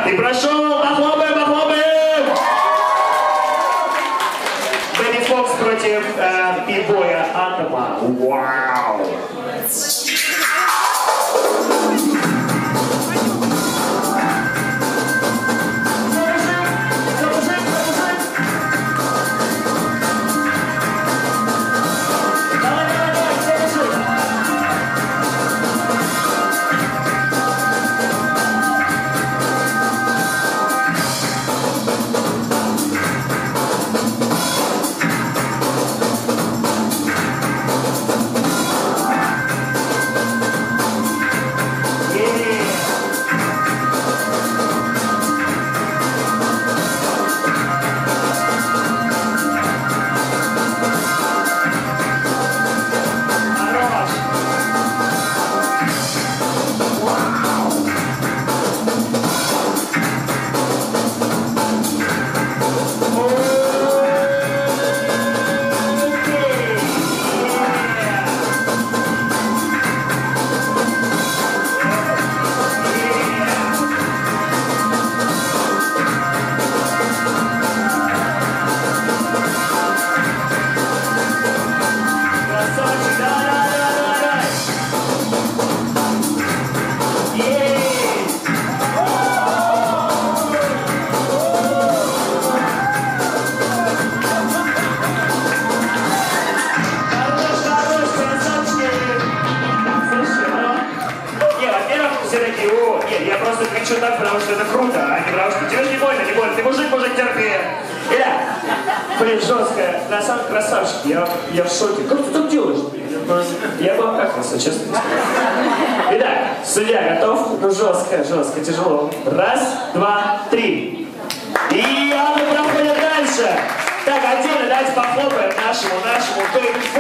И прошел, похлопаем, похлопаем! Бэби Фокс против бибоя Атома. Вау! Я просто кричу так, потому что это круто, а не потому что тебе не больно, не больно. Ты мужик, терпи. Итак, блин, жестко. Красавчик, я в шоке. Как ты так делаешь? Я бы обкакался, честно. Итак, судья готов? Ну, жестко, тяжело. Раз, два, три. И Анна проходит дальше. Так, отдельно давайте похлопаем нашему